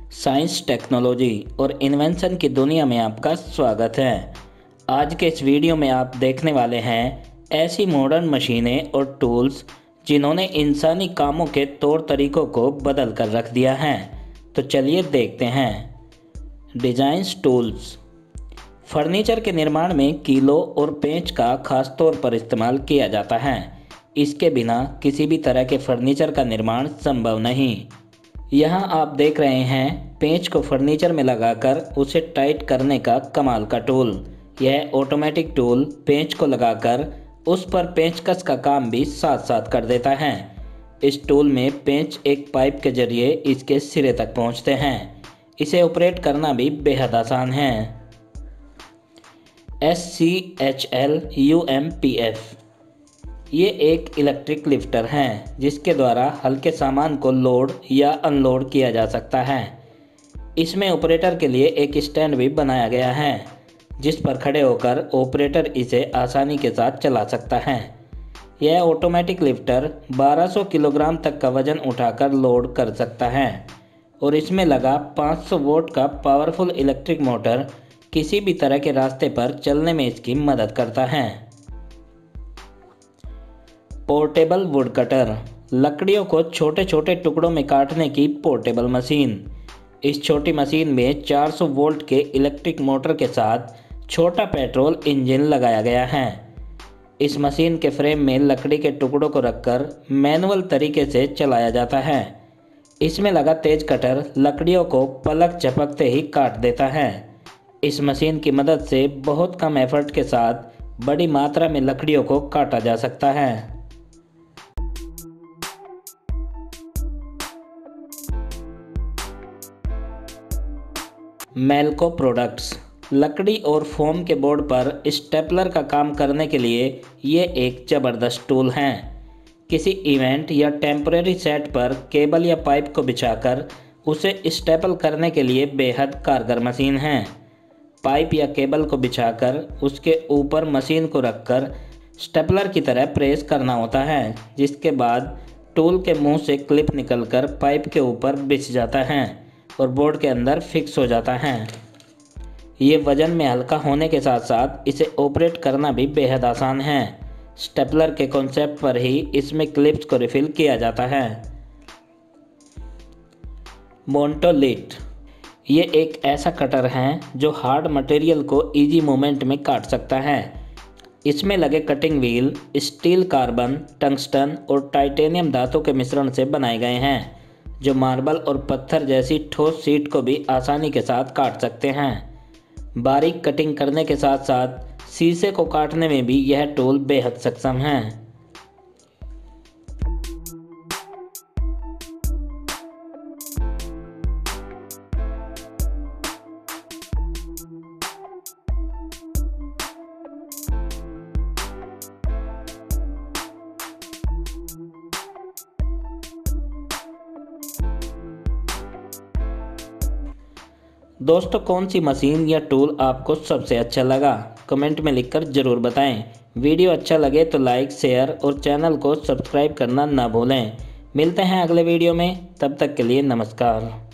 Science, technology और invention की दुनिया में आपका स्वागत है। आज के इस वीडियो में आप देखने वाले हैं ऐसी मॉडर्न मशीनें और टूल्स जिन्होंने इंसानी कामों के तौर तरीकों को बदल कर रख दिया है। तो चलिए देखते हैं। Designs tools. फर्नीचर के निर्माण में कीलों और पेंच का खास तौर पर इस्तेमाल किया जाता है। इसके बिना किसी भी तरह के फर्नीचर का निर्माण संभव नहीं। यहाँ आप देख रहे हैं पेंच को फर्नीचर में लगाकर उसे टाइट करने का कमाल का टूल। यह ऑटोमेटिक टूल पेंच को लगाकर उस पर पेंचकस का काम भी साथ साथ कर देता है। इस टूल में पेंच एक पाइप के जरिए इसके सिरे तक पहुँचते हैं। इसे ऑपरेट करना भी बेहद आसान है। SCHL UMPF। ये एक इलेक्ट्रिक लिफ्टर है जिसके द्वारा हल्के सामान को लोड या अनलोड किया जा सकता है। इसमें ऑपरेटर के लिए एक स्टैंड भी बनाया गया है जिस पर खड़े होकर ऑपरेटर इसे आसानी के साथ चला सकता है। यह ऑटोमेटिक लिफ्टर 1200 किलोग्राम तक का वजन उठाकर लोड कर सकता है और इसमें लगा 500 वोल्ट का पावरफुल इलेक्ट्रिक मोटर किसी भी तरह के रास्ते पर चलने में इसकी मदद करता है। Portable wood cutter. लकड़ियों को छोटे छोटे टुकड़ों में काटने की पोर्टेबल मशीन। इस छोटी मशीन में 400 वोल्ट के इलेक्ट्रिक मोटर के साथ छोटा पेट्रोल इंजन लगाया गया है। इस मशीन के फ्रेम में लकड़ी के टुकड़ों को रखकर मैनुअल तरीके से चलाया जाता है। इसमें लगा तेज कटर लकड़ियों को पलक झपकते ही काट देता है। इस मशीन की मदद से बहुत कम एफर्ट के साथ बड़ी मात्रा में लकड़ियों को काटा जा सकता है। Melco products. लकड़ी और फोम के बोर्ड पर स्टेपलर का काम करने के लिए ये एक ज़बरदस्त टूल है। किसी इवेंट या टेम्परेरी सेट पर केबल या पाइप को बिछाकर उसे स्टेपल करने के लिए बेहद कारगर मशीन है। पाइप या केबल को बिछाकर उसके ऊपर मशीन को रखकर स्टेपलर की तरह प्रेस करना होता है, जिसके बाद टूल के मुंह से क्लिप निकलकर पाइप के ऊपर बिछ जाता है और बोर्ड के अंदर फिक्स हो जाता है। ये वजन में हल्का होने के साथ साथ इसे ऑपरेट करना भी बेहद आसान है। स्टेपलर के कॉन्सेप्ट पर ही इसमें क्लिप्स को रिफिल किया जाता है। मोंटोलिट। ये एक ऐसा कटर है जो हार्ड मटेरियल को इजी मूवमेंट में काट सकता है। इसमें लगे cutting wheel steel, carbon, tungsten और टाइटेनियम धातु के मिश्रण से बनाए गए हैं जो मार्बल और पत्थर जैसी ठोस शीट को भी आसानी के साथ काट सकते हैं। बारीक कटिंग करने के साथ साथ शीशे को काटने में भी यह टूल बेहद सक्षम है। दोस्तों, कौन सी मशीन या टूल आपको सबसे अच्छा लगा? कमेंट में लिखकर ज़रूर बताएं। वीडियो अच्छा लगे तो लाइक, शेयर और चैनल को सब्सक्राइब करना ना भूलें। मिलते हैं अगले वीडियो में, तब तक के लिए नमस्कार।